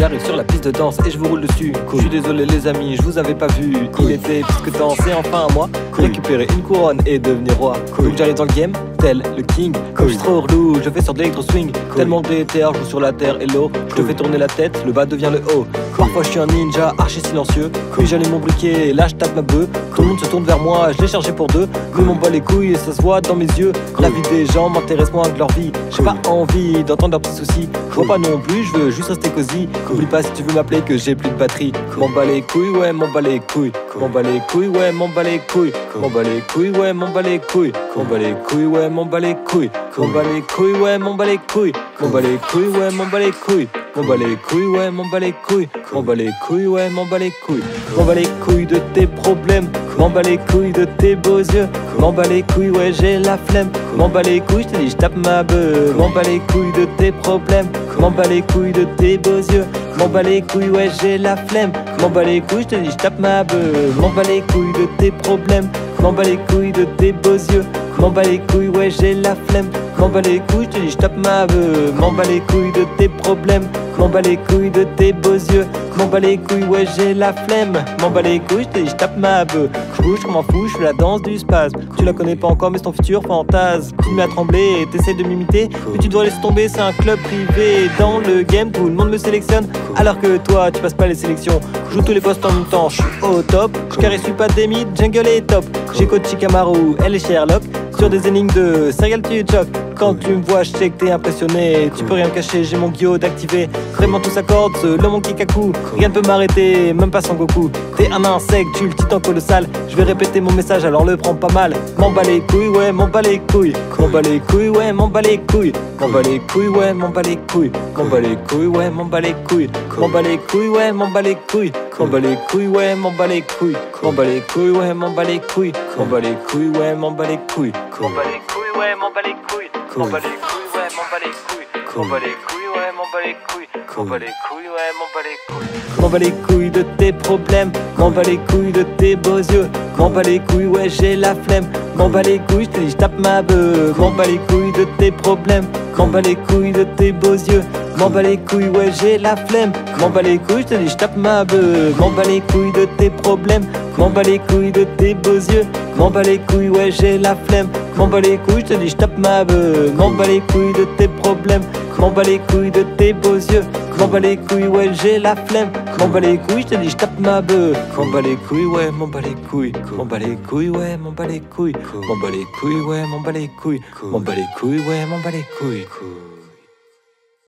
J'arrive sur la piste de danse et je vous roule dessus. Je suis désolé les amis, je vous avais pas vu. Il était plus que temps, c'est enfin à moi récupérer une couronne et devenir roi. Donc j'arrive dans le game, tel le king. Comme je suis trop relou, je fais sur de l'électro swing. Tellement d'éther, je joue sur la terre et l'eau. Je te fais tourner la tête, le bas devient le haut. Parfois je suis un ninja archi silencieux. Puis j'allume mon briquet et là je tape ma bœuf. Tout le monde se tourne vers moi, je l'ai chargé pour deux. Mais m'en bat les couilles et ça se voit dans mes yeux. La vie des gens m'intéresse moins que leur vie. J'ai pas envie d'entendre leurs petits soucis. Je vois pas non plus, je veux juste rester cosy. Oublie pas si tu veux m'appeler que j'ai plus de batterie. M'en bat les couilles, ouais, m'en bat les couilles. M'en bat les couilles, ouais, m'en bat les couilles. M'en bat les couilles, ouais, m'en bat les couilles. M'en bat les couilles, ouais, m'en bat les couilles. M'en bat les couilles, ouais, m'en bat les couilles. M'en bat les couilles, ouais, m'en bat les couilles. M'en bat les couilles, ouais, m'en bat les couilles. M'en bat les couilles, ouais, m'en bat les couilles. M'en bat les couilles de tes problèmes. M'en bat les couilles de tes beaux yeux. M'en bat les couilles, ouais, j'ai la flemme. M'en bat les couilles, je te dis, je tape ma beuh. M'en bat les couilles de tes problèmes. M'en bat les couilles de tes beaux yeux. M'en bat les couilles, ouais, j'ai la flemme. M'en bat les couilles, je te dis, je tape ma beuh. M'en bat les couilles de tes problèmes. M'en bat les couilles de tes beaux yeux. M'en bat les couilles, ouais, j'ai la flemme. M'en bat les couilles, je te dis, je tape ma beuh. M'en bat les couilles de tes problèmes. M'en bat les couilles de tes beaux yeux. M'en bat les couilles, ouais, j'ai la flemme. M'en bat les couilles, je te dis, je tape ma beuh. Je bouge, je m'en fous, je fais la danse du spasme. Tu la connais pas encore, mais c'est ton futur fantasme. Tu me mets à trembler et t'essaies de m'imiter. Mais tu dois laisser tomber, c'est un club privé. Dans le game, tout le monde me sélectionne. Alors que toi, tu passes pas les sélections. Je joue tous les postes en même temps, je suis au top. Je caresse pas des mythes, jungle est top. J'écoute Chikamaru, elle est Sherlock. Sur des énigmes de serial tu choques. Quand tu me vois, je sais que t'es impressionné. Tu peux rien cacher, j'ai mon guillaume activé. Vraiment tout s'accorde, le mon Kikaku. Rien ne peut m'arrêter, même pas sans Goku. T'es un insecte, tu le titan colossal. Je vais répéter mon message, alors le prends pas mal. M'en bat les couilles, ouais, m'en bat les couilles. M'en bat les couilles, ouais, m'en bat les couilles. M'en bat les couilles, ouais, m'en bat les couilles. M'en bat les couilles, ouais, m'en bat les couilles. M'en bat les couilles, ouais, m'en bat les couilles. M'en bat les couilles, ouais, m'en bat les couilles. M'en bat les couilles, ouais, m'en bat les couilles. M'en bat les couilles, ouais, m'en bat les couilles. M'en bat les couilles, ouais, m'en bat les couilles. M'en bat les couilles, ouais, m'en bat les couilles. M'en bat les couilles, ouais, m'en bat les couilles. M'en bat les couilles, ouais, m'en bat les couilles. M'en bat les couilles de tes problèmes. M'en bat les couilles de tes beaux yeux. M'en bat les couilles, ouais, j'ai la flemme. M'en bat les couilles, je te dis, je tape ma beuh. M'en bat les couilles de tes problèmes. M'en bat les couilles de tes beaux yeux. M'en bat les couilles, ouais, j'ai la flemme. M'en bat les couilles, je te dis, je tape ma beuh. M'en bat les couilles de tes problèmes. M'en bat les couilles de tes beaux yeux. M'en bat les couilles, ouais, j'ai la flemme. M'en bat les couilles, je te dis, je tape ma beuh. M'en bat les couilles de tes problèmes. M'en bat les couilles de tes beaux yeux. M'en bat les couilles, ouais, j'ai la flemme. M'en bat les couilles, je te dis, je tape ma beuh. M'en bat les couilles, ouais, m'en bat les couilles. M'en bat les couilles, ouais, m'en bat les couilles. M'en bat les couilles, ouais, m'en bat les couilles. M'en bat les couilles, ouais, m'en bat les couilles.